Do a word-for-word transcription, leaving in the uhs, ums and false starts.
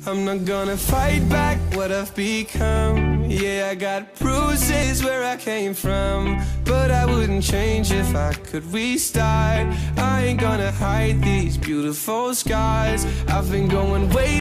I'm not gonna fight back what I've become. Yeah, I got bruises where I came from, but I wouldn't change if I could restart. I ain't gonna hide these beautiful scars. I've been going way